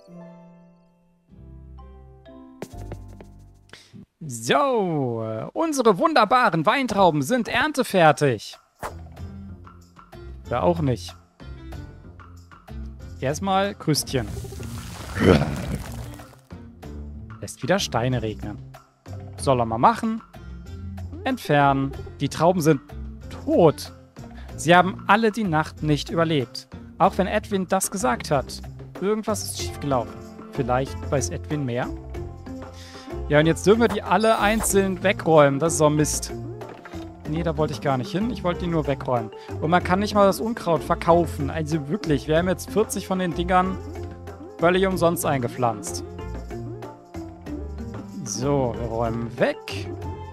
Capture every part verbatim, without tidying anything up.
So, äh, unsere wunderbaren Weintrauben sind erntefertig. Oder auch nicht. Erstmal Krüstchen. Lässt wieder Steine regnen. Soll er mal machen. Entfernen. Die Trauben sind tot. Sie haben alle die Nacht nicht überlebt. Auch wenn Edwin das gesagt hat. Irgendwas ist schiefgelaufen. Vielleicht weiß Edwin mehr. Ja, und jetzt dürfen wir die alle einzeln wegräumen. Das ist so Mist. Nee, da wollte ich gar nicht hin. Ich wollte die nur wegräumen. Und man kann nicht mal das Unkraut verkaufen. Also wirklich, wir haben jetzt vierzig von den Dingern völlig umsonst eingepflanzt. So, wir räumen weg.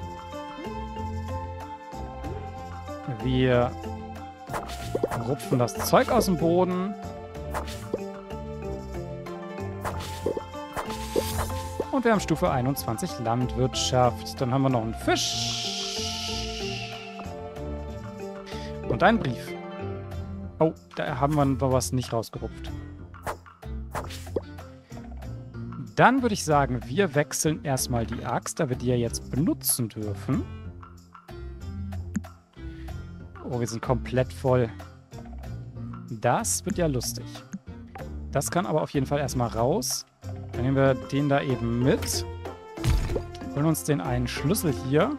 Wir rupfen das Zeug aus dem Boden. Und wir haben Stufe einundzwanzig Landwirtschaft. Dann haben wir noch einen Fisch. Und einen Brief. Oh, da haben wir noch was nicht rausgerupft. Dann würde ich sagen, wir wechseln erstmal die Axt, da wir die ja jetzt benutzen dürfen. Oh, wir sind komplett voll. Das wird ja lustig. Das kann aber auf jeden Fall erstmal raus. Dann nehmen wir den da eben mit. Holen uns den einen Schlüssel hier.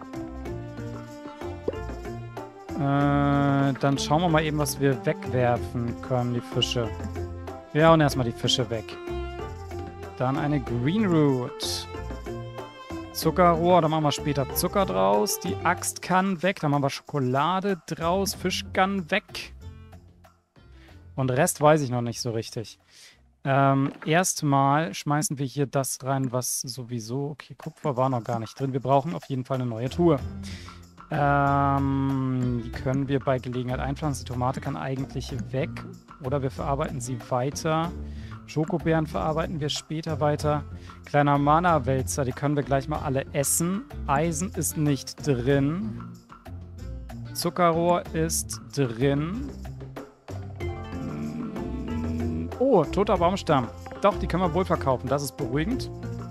Äh, dann schauen wir mal eben, was wir wegwerfen können, die Fische. Ja, und erstmal die Fische weg. Dann eine Green Root. Zuckerrohr, da machen wir später Zucker draus. Die Axt kann weg, dann machen wir Schokolade draus. Fisch kann weg. Und Rest weiß ich noch nicht so richtig. Ähm, erstmal schmeißen wir hier das rein, was sowieso... Okay, Kupfer war noch gar nicht drin. Wir brauchen auf jeden Fall eine neue Truhe. Ähm, die können wir bei Gelegenheit einpflanzen. Die Tomate kann eigentlich weg. Oder wir verarbeiten sie weiter. Schokobeeren verarbeiten wir später weiter. Kleiner Mana-Wälzer, die können wir gleich mal alle essen. Eisen ist nicht drin. Zuckerrohr ist drin. Oh, toter Baumstamm. Doch, die können wir wohl verkaufen. Das ist beruhigend.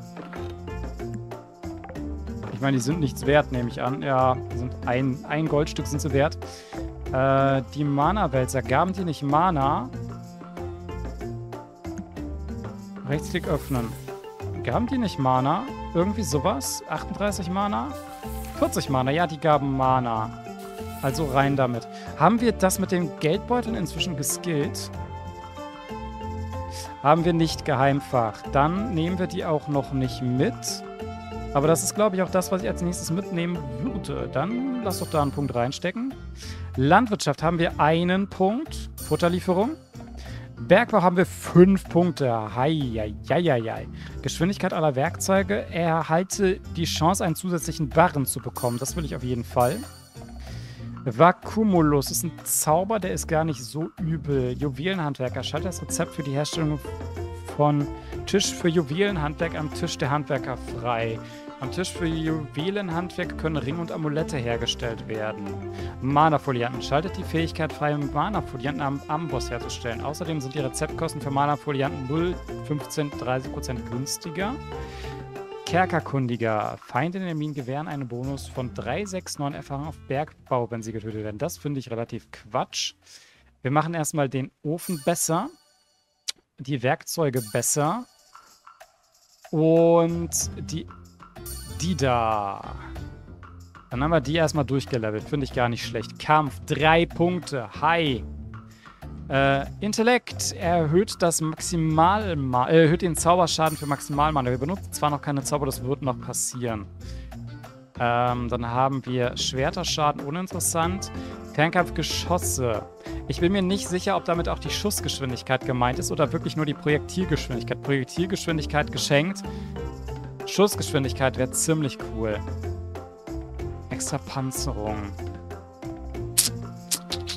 Ich meine, die sind nichts wert, nehme ich an. Ja, die sind ein, ein Goldstück sind sie wert. Äh, die Mana-Wälzer. Gaben die nicht Mana? Rechtsklick öffnen. Gaben die nicht Mana? Irgendwie sowas? achtunddreißig Mana? vierzig Mana. Ja, die gaben Mana. Also rein damit. Haben wir das mit den Geldbeuteln inzwischen geskillt? Haben wir nicht Geheimfach. Dann nehmen wir die auch noch nicht mit. Aber das ist, glaube ich, auch das, was ich als nächstes mitnehmen würde. Dann lass doch da einen Punkt reinstecken. Landwirtschaft haben wir einen Punkt. Futterlieferung. Bergbau haben wir fünf Punkte. Hei, hei, hei, hei. Geschwindigkeit aller Werkzeuge. Erhalte die Chance, einen zusätzlichen Barren zu bekommen. Das will ich auf jeden Fall. Vacuumulus ist ein Zauber, der ist gar nicht so übel. Juwelenhandwerker. Schalte das Rezept für die Herstellung von Tisch für Juwelenhandwerk am Tisch der Handwerker frei. Am Tisch für Juwelenhandwerk können Ringe und Amulette hergestellt werden. Mana-Folianten. Schaltet die Fähigkeit frei, Mana-Folianten am Amboss herzustellen. Außerdem sind die Rezeptkosten für Mana-Folianten null, fünfzehn, dreißig Prozent günstiger. Kerkerkundiger. Feinde in den Minen gewähren einen Bonus von drei, sechs, neun Erfahrung auf Bergbau, wenn sie getötet werden. Das finde ich relativ Quatsch. Wir machen erstmal den Ofen besser. Die Werkzeuge besser. Und die, die da. Dann haben wir die erstmal durchgelevelt. Finde ich gar nicht schlecht. Kampf. Drei Punkte. Hi. Äh, Intellekt erhöht das Maximal, äh, erhöht den Zauberschaden für Maximalmana. Wir benutzen zwar noch keine Zauber, das wird noch passieren. Ähm, dann haben wir Schwerterschaden, uninteressant. Fernkampfgeschosse. Ich bin mir nicht sicher, ob damit auch die Schussgeschwindigkeit gemeint ist oder wirklich nur die Projektilgeschwindigkeit. Projektilgeschwindigkeit geschenkt. Schussgeschwindigkeit wäre ziemlich cool. Extra Panzerung.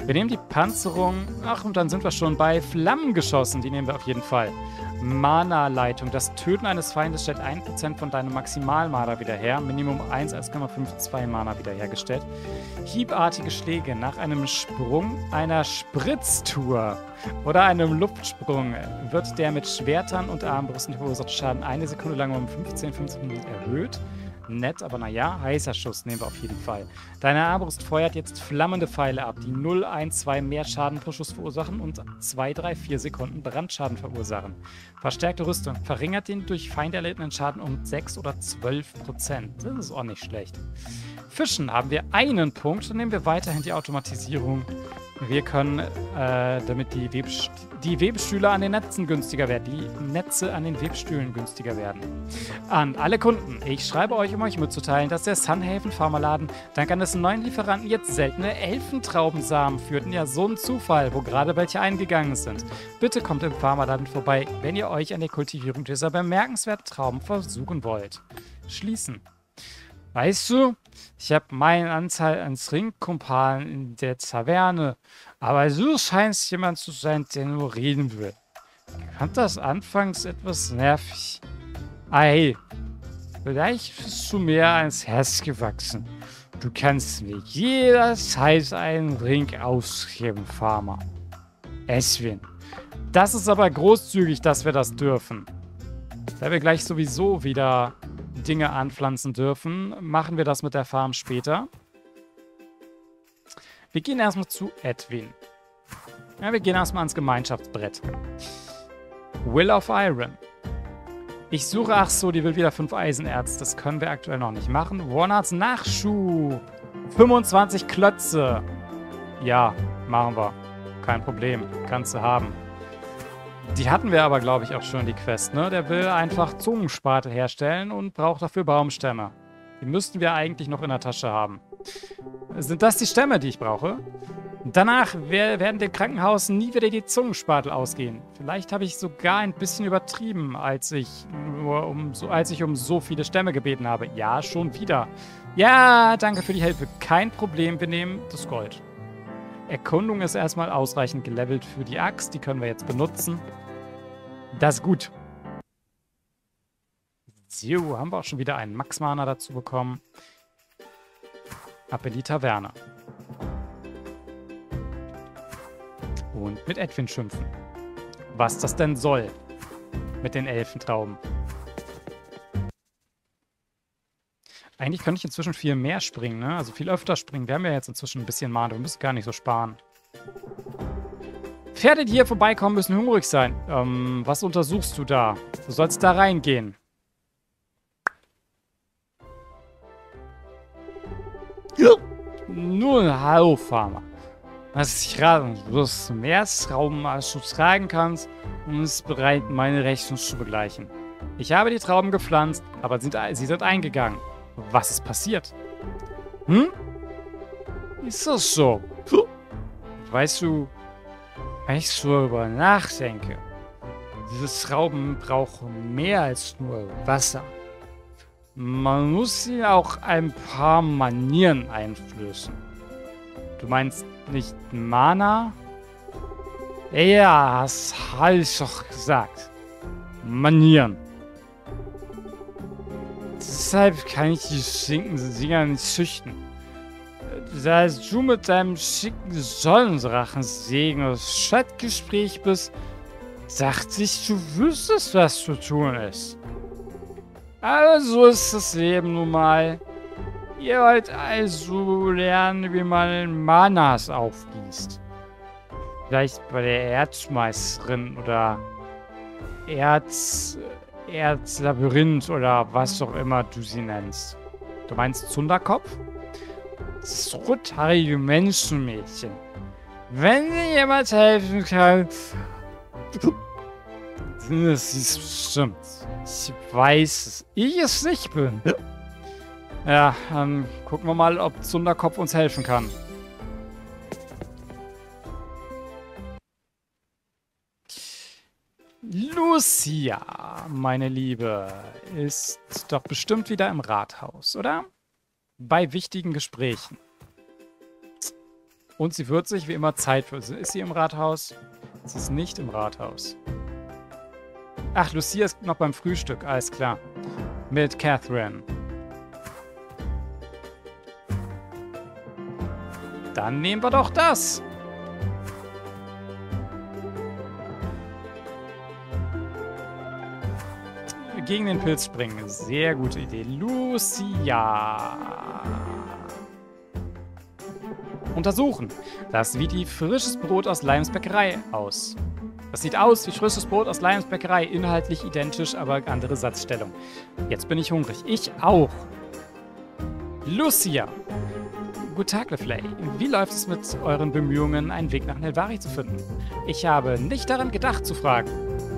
Wir nehmen die Panzerung. Ach, und dann sind wir schon bei Flammengeschossen. Die nehmen wir auf jeden Fall. Mana-Leitung. Das Töten eines Feindes stellt ein Prozent von deinem Maximalmana wieder her. Minimum eins, eins Komma zweiundfünfzig Mana wiederhergestellt. Hiebartige Schläge. Nach einem Sprung, einer Spritztour oder einem Luftsprung wird der mit Schwertern und Armbrüsten verursachte Schaden eine Sekunde lang um fünfzehn, fünfzehn Minuten erhöht. Nett, aber naja, heißer Schuss nehmen wir auf jeden Fall. Deine Armbrust feuert jetzt flammende Pfeile ab, die null, eins, zwei mehr Schaden pro Schuss verursachen und zwei, drei, vier Sekunden Brandschaden verursachen. Verstärkte Rüstung verringert den durch Feinde erlittenen Schaden um sechs oder zwölf Prozent. Das ist auch nicht schlecht. Fischen haben wir einen Punkt, dann nehmen wir weiterhin die Automatisierung. Wir können, äh, damit die, Webst die Webstühle an den Netzen günstiger werden, die Netze an den Webstühlen günstiger werden. An alle Kunden, ich schreibe euch, um euch mitzuteilen, dass der Sunhaven Pharmaladen dank eines neuen Lieferanten jetzt seltene Elfentraubensamen führt. Ja, so ein Zufall, wo gerade welche eingegangen sind. Bitte kommt im Pharmaladen vorbei, wenn ihr euch an der Kultivierung dieser bemerkenswerten Trauben versuchen wollt. Schließen. Weißt du, ich habe meinen Anteil an Trinkkumpanen in der Taverne, aber du scheinst jemand zu sein, der nur reden will. Ich fand das anfangs etwas nervig. Ah, hey, vielleicht bist du mir ans Herz gewachsen. Du kannst mir jederzeit einen Ring ausgeben, Farmer. Eswin. Das ist aber großzügig, dass wir das dürfen. Da wir gleich sowieso wieder Dinge anpflanzen dürfen, machen wir das mit der Farm später. Wir gehen erstmal zu Edwin. Ja, wir gehen erstmal ans Gemeinschaftsbrett. Will of Iron. Ich suche, ach so, die will wieder fünf Eisenerz. Das können wir aktuell noch nicht machen. Warnards Nachschub. fünfundzwanzig Klötze. Ja, machen wir. Kein Problem. Kannst du haben. Die hatten wir aber, glaube ich, auch schon, die Quest, ne? Der will einfach Zungenspatel herstellen und braucht dafür Baumstämme. Die müssten wir eigentlich noch in der Tasche haben. Sind das die Stämme, die ich brauche? Danach werden dem Krankenhaus nie wieder die Zungenspatel ausgehen. Vielleicht habe ich sogar ein bisschen übertrieben, als ich, nur um so, als ich um so viele Stämme gebeten habe. Ja, schon wieder. Ja, danke für die Hilfe. Kein Problem, wir nehmen das Gold. Erkundung ist erstmal ausreichend gelevelt für die Axt. Die können wir jetzt benutzen. Das ist gut. So, haben wir auch schon wieder einen Max-Mana dazu bekommen. Ab in die Taverne. Und mit Edwin schimpfen. Was das denn soll. Mit den Elfentrauben. Eigentlich könnte ich inzwischen viel mehr springen, ne? Also viel öfter springen. Wir haben ja jetzt inzwischen ein bisschen Mana. Wir müssen gar nicht so sparen. Pferde, die hier vorbeikommen, müssen hungrig sein. Ähm, was untersuchst du da? Du sollst da reingehen. Ja. Nun, hallo, Farmer. Was ich raten, du wirst mehr Trauben, als du tragen kannst, und ist bereit, meine Rechnung zu begleichen. Ich habe die Trauben gepflanzt, aber sind, sie sind eingegangen. Was ist passiert? Hm? Ist das so? Weißt du, wenn ich so darüber nachdenke, diese Trauben brauchen mehr als nur Wasser. Man muss sie auch ein paar Manieren einflößen. Du meinst nicht Mana? Ja, das habe ich doch gesagt. Manieren. Deshalb kann ich die schicken Dinger nicht züchten. Da du mit deinem schicken Sonnendrachensegen aus Stadtgespräch bist, dachte ich, du wüsstest, was zu tun ist. Aber so ist das Leben nun mal. Ihr wollt also lernen, wie man Manas aufgießt. Vielleicht bei der Erzmeisterin oder Erz... Erzlabyrinth oder was auch immer du sie nennst. Du meinst Zunderkopf? Das rothaarige Menschenmädchen. Wenn dir jemand helfen kann, dann ist es bestimmt. Ich weiß, dass ich es nicht bin. Ja, dann gucken wir mal, ob Zunderkopf uns helfen kann. Lucia, meine Liebe, ist doch bestimmt wieder im Rathaus, oder? Bei wichtigen Gesprächen. Und sie wird sich wie immer Zeit für... Ist sie im Rathaus? Sie ist nicht im Rathaus. Ach, Lucia ist noch beim Frühstück. Alles klar. Mit Catherine. Dann nehmen wir doch das. Gegen den Pilz springen. Sehr gute Idee. Lucia. Untersuchen. Das sieht wie frisches Brot aus Limes Bäckerei aus. Das sieht aus wie frisches Brot aus Limes Bäckerei. Inhaltlich identisch, aber andere Satzstellung. Jetzt bin ich hungrig. Ich auch. Lucia. Guten Tag, LeFlay. Wie läuft es mit euren Bemühungen, einen Weg nach Nelvari zu finden? Ich habe nicht daran gedacht, zu fragen.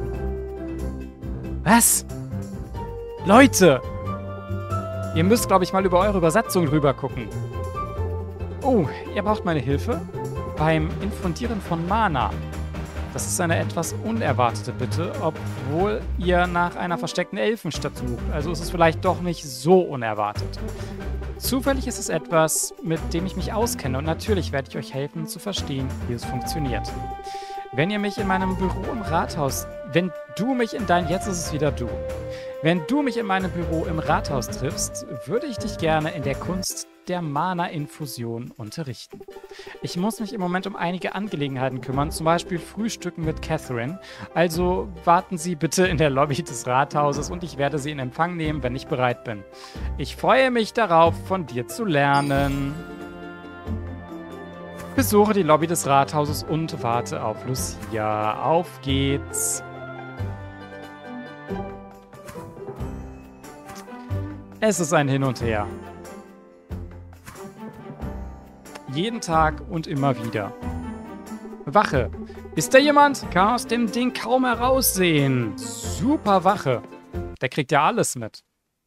Was? Leute! Ihr müsst, glaube ich, mal über eure Übersetzung drüber gucken. Oh, ihr braucht meine Hilfe? Beim Infundieren von Mana. Das ist eine etwas unerwartete Bitte, obwohl ihr nach einer versteckten Elfenstadt sucht. Also ist es vielleicht doch nicht so unerwartet. Zufällig ist es etwas, mit dem ich mich auskenne und natürlich werde ich euch helfen zu verstehen, wie es funktioniert. Wenn ihr mich in meinem Büro im Rathaus... Wenn du mich in dein... Jetzt ist es wieder du. Wenn du mich in meinem Büro im Rathaus triffst, würde ich dich gerne in der Kunst der Mana-Infusion unterrichten. Ich muss mich im Moment um einige Angelegenheiten kümmern, zum Beispiel Frühstücken mit Catherine. Also warten Sie bitte in der Lobby des Rathauses und ich werde Sie in Empfang nehmen, wenn ich bereit bin. Ich freue mich darauf, von dir zu lernen. Besuche die Lobby des Rathauses und warte auf Lucia. Auf geht's. Es ist ein Hin und Her. Jeden Tag und immer wieder. Wache. Ist da jemand? Kann aus dem Ding kaum heraussehen. Super Wache. Der kriegt ja alles mit.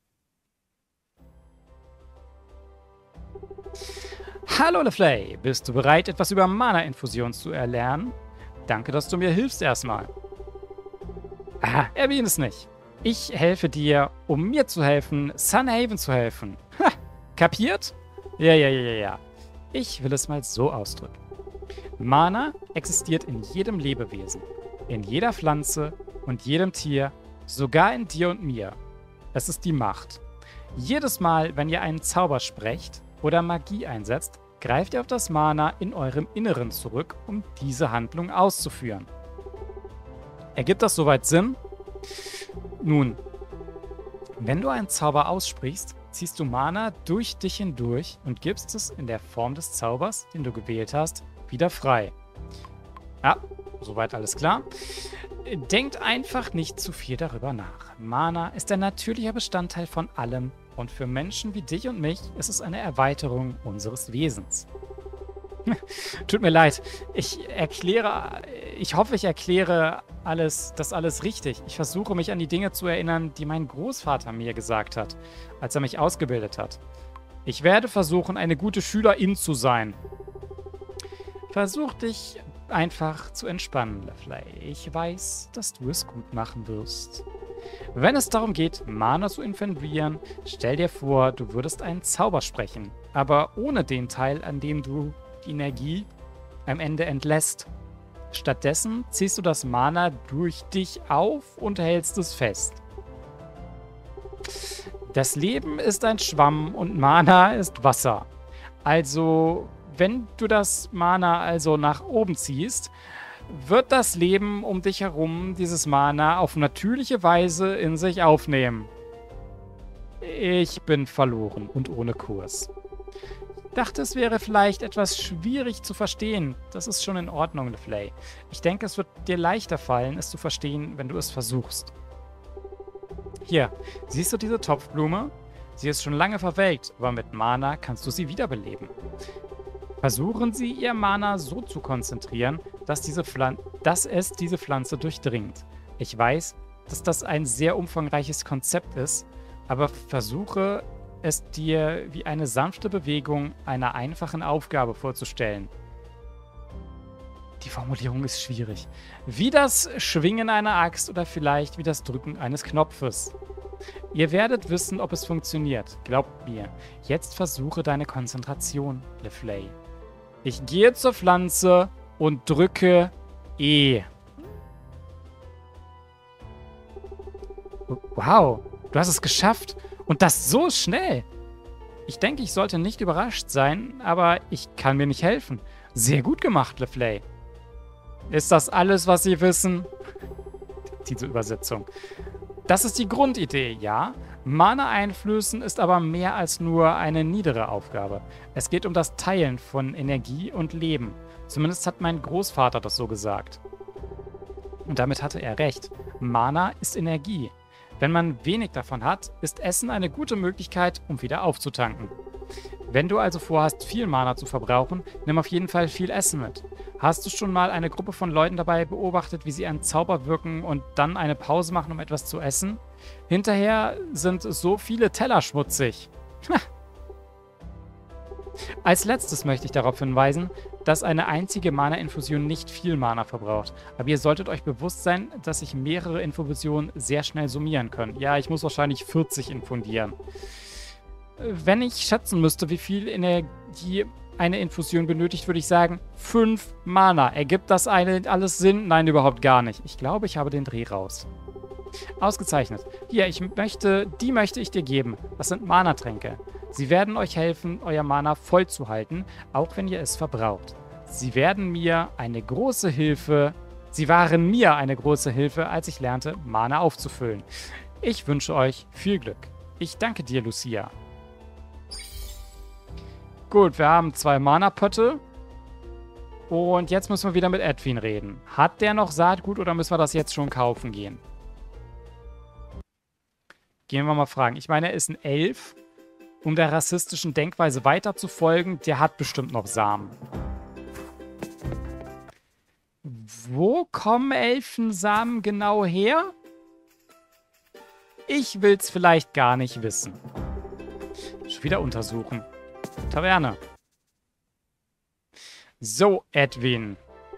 Hallo LeFlay. Bist du bereit, etwas über Mana-Infusion zu erlernen? Danke, dass du mir hilfst erstmal. Ah, erwähne es nicht. Ich helfe dir, um mir zu helfen, Sunhaven zu helfen. Ha, kapiert? Ja, ja, ja, ja, ja. Ich will es mal so ausdrücken. Mana existiert in jedem Lebewesen, in jeder Pflanze und jedem Tier, sogar in dir und mir. Es ist die Macht. Jedes Mal, wenn ihr einen Zauber sprecht oder Magie einsetzt, greift ihr auf das Mana in eurem Inneren zurück, um diese Handlung auszuführen. Ergibt das soweit Sinn? Nun, wenn du einen Zauber aussprichst, ziehst du Mana durch dich hindurch und gibst es in der Form des Zaubers, den du gewählt hast, wieder frei. Ja, soweit alles klar. Denkt einfach nicht zu viel darüber nach. Mana ist ein natürlicher Bestandteil von allem und für Menschen wie dich und mich ist es eine Erweiterung unseres Wesens. Tut mir leid, ich erkläre, ich hoffe, ich erkläre alles, das alles richtig. Ich versuche mich an die Dinge zu erinnern, die mein Großvater mir gesagt hat, als er mich ausgebildet hat. Ich werde versuchen, eine gute Schülerin zu sein. Versuch dich einfach zu entspannen, LeFlay. Ich weiß, dass du es gut machen wirst. Wenn es darum geht, Mana zu infundieren, stell dir vor, du würdest einen Zauber sprechen, aber ohne den Teil, an dem du die Energie am Ende entlässt. Stattdessen ziehst du das Mana durch dich auf und hältst es fest. Das Leben ist ein Schwamm und Mana ist Wasser. Also, wenn du das Mana also nach oben ziehst, wird das Leben um dich herum dieses Mana auf natürliche Weise in sich aufnehmen. Ich bin verloren und ohne Kurs. Ich dachte, es wäre vielleicht etwas schwierig zu verstehen. Das ist schon in Ordnung, LeFlay. Ich denke, es wird dir leichter fallen, es zu verstehen, wenn du es versuchst. Hier, siehst du diese Topfblume? Sie ist schon lange verwelkt, aber mit Mana kannst du sie wiederbeleben. Versuchen Sie, Ihr Mana so zu konzentrieren, dass, diese Pflan- dass es diese Pflanze durchdringt. Ich weiß, dass das ein sehr umfangreiches Konzept ist, aber versuche es dir wie eine sanfte Bewegung einer einfachen Aufgabe vorzustellen. Die Formulierung ist schwierig. Wie das Schwingen einer Axt oder vielleicht wie das Drücken eines Knopfes. Ihr werdet wissen, ob es funktioniert. Glaubt mir. Jetzt versuche deine Konzentration, LeFlay. Ich gehe zur Pflanze und drücke E. Wow, du hast es geschafft. Und das so schnell. Ich denke, ich sollte nicht überrascht sein, aber ich kann mir nicht helfen. Sehr gut gemacht, LeFlay. Ist das alles, was Sie wissen? Diese Übersetzung. Das ist die Grundidee, ja. Mana einflößen ist aber mehr als nur eine niedere Aufgabe. Es geht um das Teilen von Energie und Leben. Zumindest hat mein Großvater das so gesagt. Und damit hatte er recht. Mana ist Energie. Wenn man wenig davon hat, ist Essen eine gute Möglichkeit, um wieder aufzutanken. Wenn du also vorhast, viel Mana zu verbrauchen, nimm auf jeden Fall viel Essen mit. Hast du schon mal eine Gruppe von Leuten dabei beobachtet, wie sie einen Zauber wirken und dann eine Pause machen, um etwas zu essen? Hinterher sind so viele Teller schmutzig. Als letztes möchte ich darauf hinweisen, dass eine einzige Mana-Infusion nicht viel Mana verbraucht. Aber ihr solltet euch bewusst sein, dass sich mehrere Infusionen sehr schnell summieren können. Ja, ich muss wahrscheinlich vierzig infundieren. Wenn ich schätzen müsste, wie viel Energie eine Infusion benötigt, würde ich sagen, fünf Mana. Ergibt das eine alles Sinn? Nein, überhaupt gar nicht. Ich glaube, ich habe den Dreh raus. Ausgezeichnet. Hier, ich möchte, die möchte ich dir geben. Das sind Mana-Tränke. Sie werden euch helfen, euer Mana voll zu halten, auch wenn ihr es verbraucht. Sie werden mir eine große Hilfe, sie waren mir eine große Hilfe, als ich lernte, Mana aufzufüllen. Ich wünsche euch viel Glück. Ich danke dir, Lucia. Gut, wir haben zwei Mana-Pötte. Und jetzt müssen wir wieder mit Edwin reden. Hat der noch Saatgut oder müssen wir das jetzt schon kaufen gehen? Gehen wir mal fragen. Ich meine, er ist ein Elf. Um der rassistischen Denkweise weiter zu folgen, der hat bestimmt noch Samen. Wo kommen Elfensamen genau her? Ich will's vielleicht gar nicht wissen. Schon wieder untersuchen. Taverne. So, Edwin.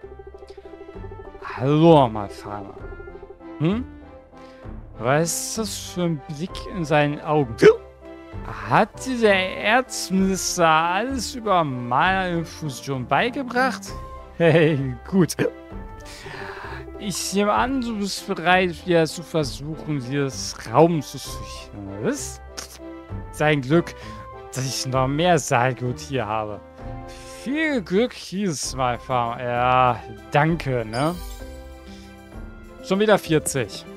Hallo, mein Vater. Hm? Was ist das für ein Blick in seinen Augen? Hat dir der Erzminister alles über Mana-Infusion beigebracht? Hey, gut. Ich nehme an, du bist bereit, wieder zu versuchen, dieses Raum zu sichern. Was? Sein Glück, dass ich noch mehr Saatgut hier habe. Viel Glück dieses Mal, Farmer. Ja, danke, ne? Schon wieder vierzig.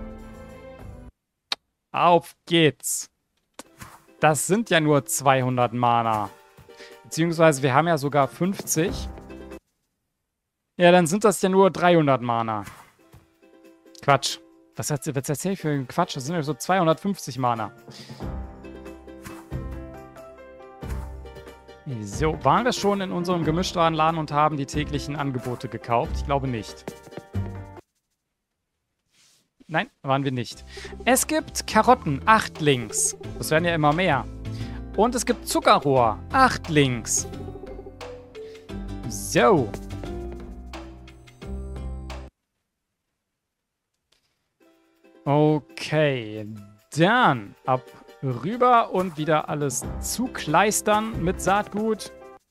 Auf geht's. Das sind ja nur zweihundert Mana. Beziehungsweise wir haben ja sogar fünfzig. Ja, dann sind das ja nur dreihundert Mana. Quatsch. Was, was erzähl ich für einen Quatsch? Das sind ja so zweihundertfünfzig Mana. So, waren wir schon in unserem Gemischtwarenladen und haben die täglichen Angebote gekauft? Ich glaube nicht. Nein, waren wir nicht. Es gibt Karotten, acht Links. Das werden ja immer mehr. Und es gibt Zuckerrohr, acht Links. So. Okay, dann ab rüber und wieder alles zukleistern mit Saatgut.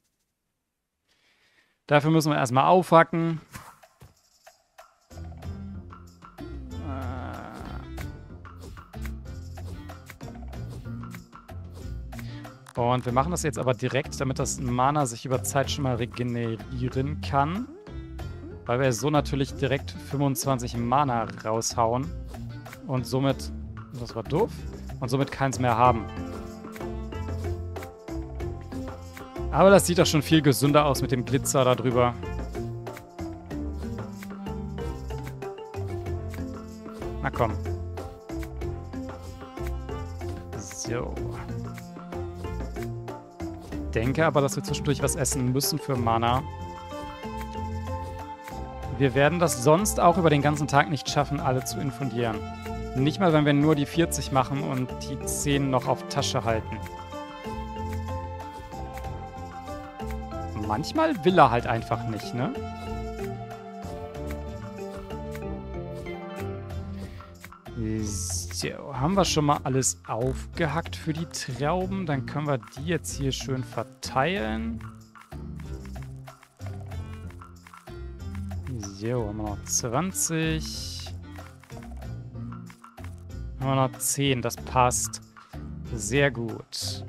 Dafür müssen wir erstmal aufhacken. Und wir machen das jetzt aber direkt, damit das Mana sich über Zeit schon mal regenerieren kann. Weil wir so natürlich direkt fünfundzwanzig Mana raushauen. Und somit, das war doof, und somit keins mehr haben. Aber das sieht doch schon viel gesünder aus mit dem Glitzer da drüber. Na komm. So. Ich denke aber, dass wir zwischendurch was essen müssen für Mana. Wir werden das sonst auch über den ganzen Tag nicht schaffen, alle zu infundieren. Nicht mal, wenn wir nur die vierzig machen und die zehn noch auf Tasche halten. Manchmal will er halt einfach nicht, ne? So, haben wir schon mal alles aufgehackt für die Trauben. Dann können wir die jetzt hier schön verteilen. So, haben wir noch zwanzig. Haben wir noch zehn, das passt. Sehr gut.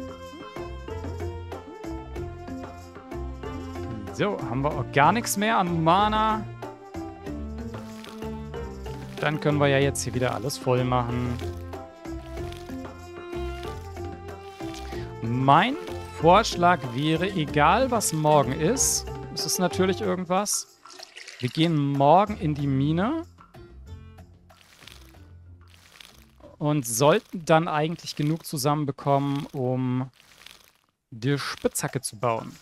So, haben wir auch gar nichts mehr an Mana. Dann können wir ja jetzt hier wieder alles voll machen. Mein Vorschlag wäre, egal was morgen ist, es ist natürlich irgendwas, wir gehen morgen in die Mine und sollten dann eigentlich genug zusammenbekommen, um die Spitzhacke zu bauen.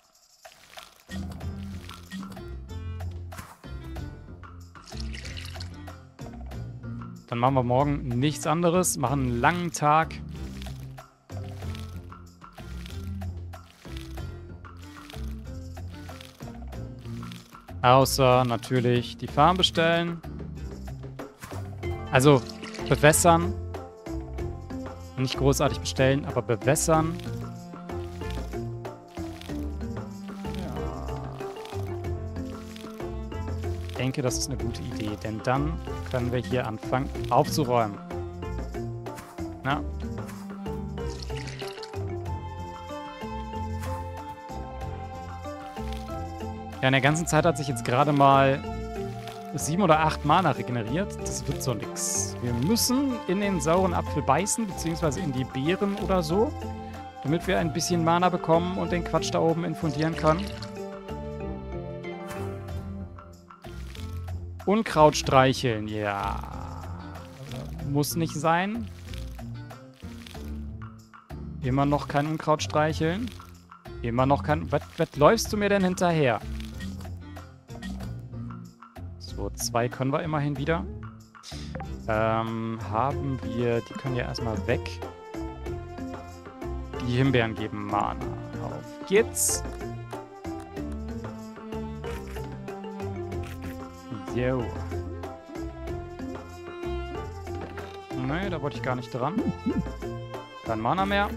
Dann machen wir morgen nichts anderes, machen einen langen Tag. Außer natürlich die Farm bestellen. Also bewässern. Nicht großartig bestellen, aber bewässern. Ich denke, das ist eine gute Idee, denn dann können wir hier anfangen aufzuräumen. Na? Ja, in der ganzen Zeit hat sich jetzt gerade mal sieben oder acht Mana regeneriert. Das wird so nix. Wir müssen in den sauren Apfel beißen, beziehungsweise in die Beeren oder so, damit wir ein bisschen Mana bekommen und den Quatsch da oben infundieren können. Unkraut streicheln, ja. Muss nicht sein. Immer noch kein Unkraut streicheln. Immer noch kein... Was, was läufst du mir denn hinterher? So, zwei können wir immerhin wieder. Ähm, haben wir... Die können ja erstmal weg. Die Himbeeren geben Mana. Auf geht's. Jo. Nee, da wollte ich gar nicht dran. Kein Mana mehr.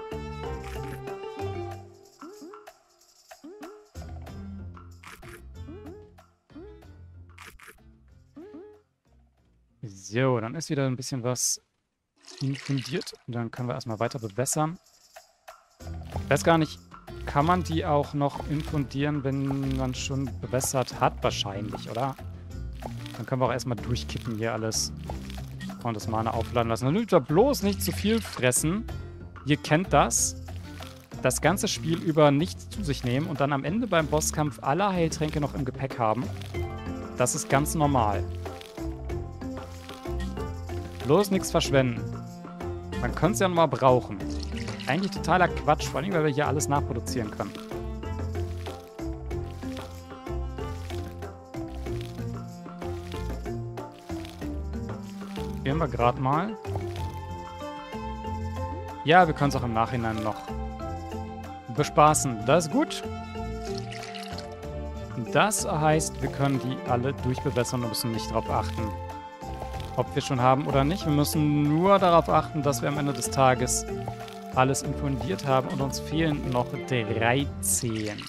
So, dann ist wieder ein bisschen was infundiert. Und dann können wir erstmal weiter bewässern. Ich weiß gar nicht, kann man die auch noch infundieren, wenn man schon bewässert hat? Wahrscheinlich, oder? Dann können wir auch erstmal durchkippen hier alles. Und das Mana aufladen lassen. Dann dürft ihr bloß nicht zu viel fressen. Ihr kennt das. Das ganze Spiel über nichts zu sich nehmen und dann am Ende beim Bosskampf alle Heiltränke noch im Gepäck haben. Das ist ganz normal. Bloß nichts verschwenden. Man könnte es ja nochmal brauchen. Eigentlich totaler Quatsch, vor allem, weil wir hier alles nachproduzieren können. Gehen wir gerade mal. Ja, wir können es auch im Nachhinein noch bespaßen. Das ist gut. Das heißt, wir können die alle durchbewässern und müssen nicht darauf achten, ob wir schon haben oder nicht. Wir müssen nur darauf achten, dass wir am Ende des Tages alles infundiert haben und uns fehlen noch dreizehn.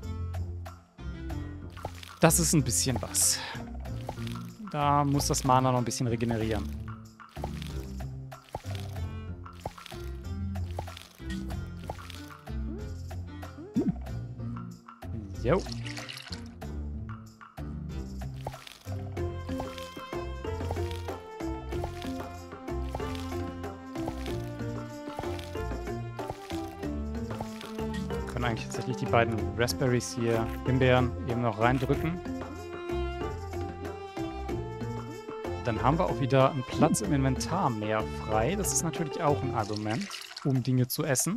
Das ist ein bisschen was. Da muss das Mana noch ein bisschen regenerieren. Jo. Können eigentlich tatsächlich die beiden Raspberries hier, Himbeeren, eben noch reindrücken. Dann haben wir auch wieder einen Platz im Inventar mehr frei. Das ist natürlich auch ein Argument, um Dinge zu essen.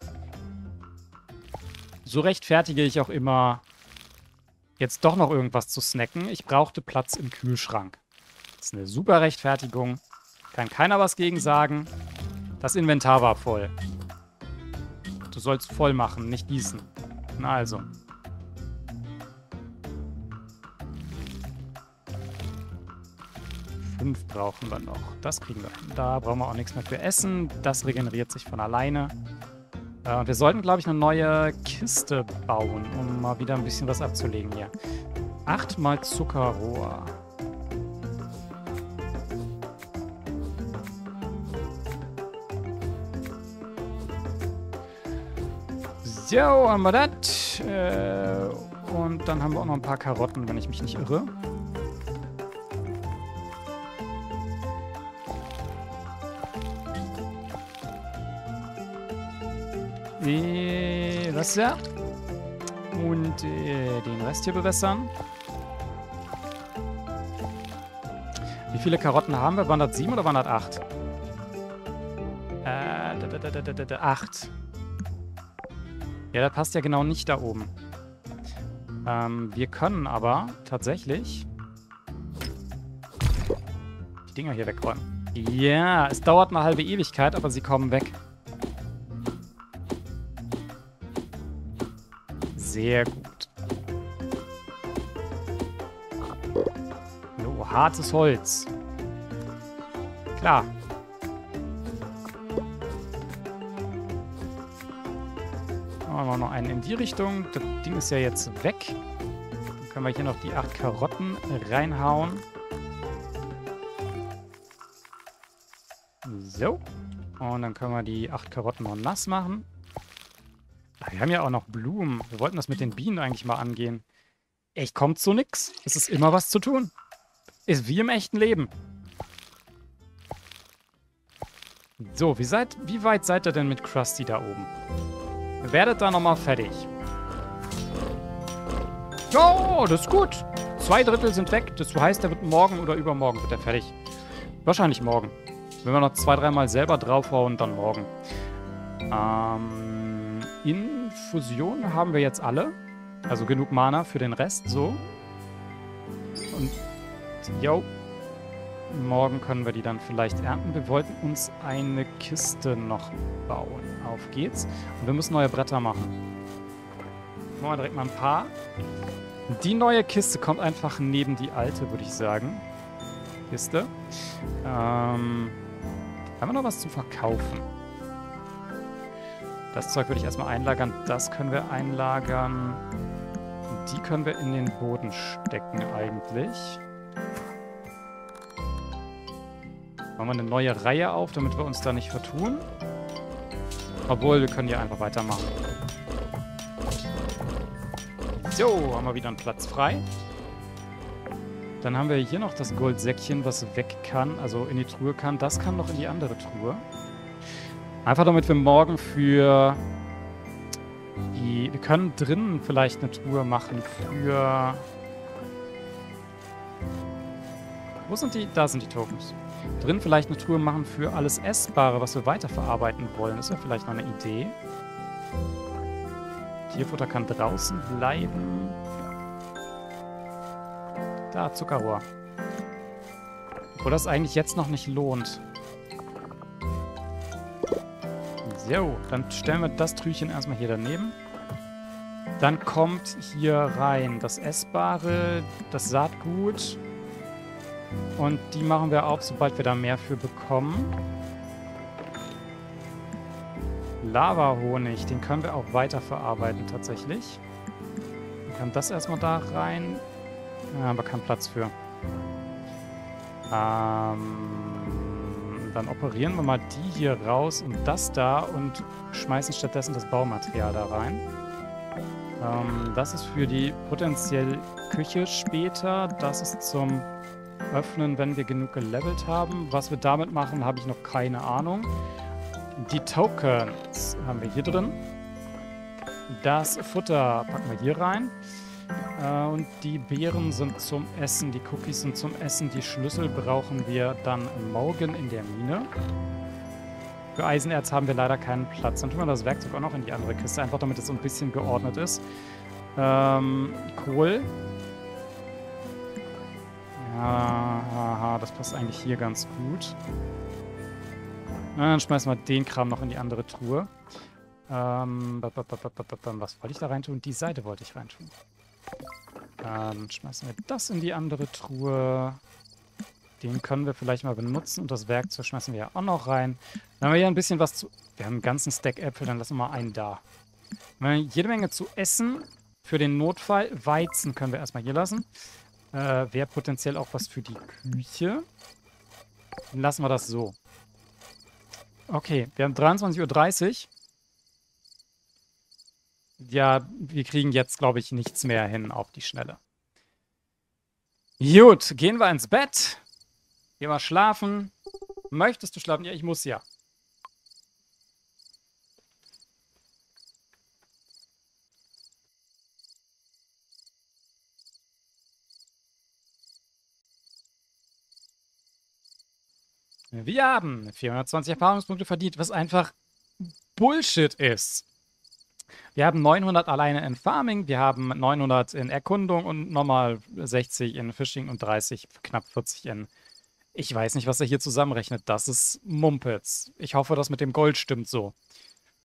So rechtfertige ich auch immer, jetzt doch noch irgendwas zu snacken. Ich brauchte Platz im Kühlschrank. Das ist eine super Rechtfertigung. Kann keiner was gegen sagen. Das Inventar war voll. Du sollst voll machen, nicht gießen. Na also. Fünf brauchen wir noch. Das kriegen wir hin. Da brauchen wir auch nichts mehr für essen. Das regeneriert sich von alleine. Und wir sollten, glaube ich, eine neue Kiste bauen, um mal wieder ein bisschen was abzulegen hier. Achtmal Zuckerrohr. So, haben wir das. Äh, und dann haben wir auch noch ein paar Karotten, wenn ich mich nicht irre. Äh, Wasser. Und äh, den Rest hier bewässern. Wie viele Karotten haben wir? Waren das sieben oder waren das acht? Äh, da, da, da, da, da, da, acht. Ja, das passt ja genau nicht da oben. Ähm, wir können aber tatsächlich die Dinger hier wegräumen. Ja, es dauert eine halbe Ewigkeit, aber sie kommen weg. Sehr gut. So, hartes Holz. Klar. Machen wir noch einen in die Richtung. Das Ding ist ja jetzt weg. Dann können wir hier noch die acht Karotten reinhauen. So. Und dann können wir die acht Karotten noch nass machen. Ach, wir haben ja auch noch Blumen. Wir wollten das mit den Bienen eigentlich mal angehen. Echt, kommt zu nix. Es ist immer was zu tun. Ist wie im echten Leben. So, wie, seid, wie weit seid ihr denn mit Krusty da oben? Ihr werdet da nochmal fertig. Oh, das ist gut. Zwei Drittel sind weg. Das heißt, der wird morgen oder übermorgen wird er fertig. Wahrscheinlich morgen. Wenn wir noch zwei, dreimal selber draufhauen, dann morgen. Ähm, Infusion haben wir jetzt alle. Also genug Mana für den Rest, so. Und, yo. Morgen können wir die dann vielleicht ernten. Wir wollten uns eine Kiste noch bauen. Auf geht's. Und wir müssen neue Bretter machen. Machen wir direkt mal ein paar. Die neue Kiste kommt einfach neben die alte, würde ich sagen. Kiste. Ähm, haben wir noch was zu verkaufen? Das Zeug würde ich erstmal einlagern. Das können wir einlagern. Die können wir in den Boden stecken eigentlich. Machen wir eine neue Reihe auf, damit wir uns da nicht vertun. Obwohl, wir können hier einfach weitermachen. So, haben wir wieder einen Platz frei. Dann haben wir hier noch das Goldsäckchen, was weg kann, also in die Truhe kann. Das kann noch in die andere Truhe. Einfach damit wir morgen für die... Wir können drinnen vielleicht eine Truhe machen für... Wo sind die? Da sind die Tokens. Drin vielleicht eine Truhe machen für alles Essbare, was wir weiterverarbeiten wollen. Das wäre vielleicht noch eine Idee. Tierfutter kann draußen bleiben. Da, Zuckerrohr. Obwohl das eigentlich jetzt noch nicht lohnt. So, dann stellen wir das Trüchen erstmal hier daneben. Dann kommt hier rein das Essbare, das Saatgut. Und die machen wir auf, sobald wir da mehr für bekommen. Lava-Honig, den können wir auch weiterverarbeiten tatsächlich. Dann kann das erstmal da rein. Da haben wir keinen Platz für. Ähm, dann operieren wir mal die hier raus und das da und schmeißen stattdessen das Baumaterial da rein. Ähm, das ist für die potenziell Küche später. Das ist zum Öffnen, wenn wir genug gelevelt haben. Was wir damit machen, habe ich noch keine Ahnung. Die Tokens haben wir hier drin. Das Futter packen wir hier rein. Äh, und die Beeren sind zum Essen, die Cookies sind zum Essen. Die Schlüssel brauchen wir dann morgen in der Mine. Für Eisenerz haben wir leider keinen Platz. Dann tun wir das Werkzeug auch noch in die andere Kiste, einfach damit es so ein bisschen geordnet ist. Ähm, Kohl. Ja, haha, das passt eigentlich hier ganz gut. Na, dann schmeißen wir den Kram noch in die andere Truhe. Ähm, was wollte ich da reintun? Die Seite wollte ich reintun. Dann schmeißen wir das in die andere Truhe. Den können wir vielleicht mal benutzen. Und das Werkzeug schmeißen wir ja auch noch rein. Dann haben wir hier ein bisschen was zu... Wir haben einen ganzen Stack Äpfel, dann lassen wir mal einen da. Wir haben jede Menge zu essen. Für den Notfall. Weizen können wir erstmal hier lassen. Äh, wäre potenziell auch was für die Küche. Dann lassen wir das so. Okay, wir haben dreiundzwanzig Uhr dreißig. Ja, wir kriegen jetzt, glaube ich, nichts mehr hin auf die Schnelle. Gut, gehen wir ins Bett. Gehen wir schlafen. Möchtest du schlafen? Ja, ich muss ja. Wir haben vierhundertzwanzig Erfahrungspunkte verdient, was einfach Bullshit ist. Wir haben neunhundert alleine in Farming, wir haben neunhundert in Erkundung und nochmal sechzig in Fishing und dreißig, knapp vierzig in... Ich weiß nicht, was er hier zusammenrechnet. Das ist Mumpitz. Ich hoffe, das mit dem Gold stimmt so.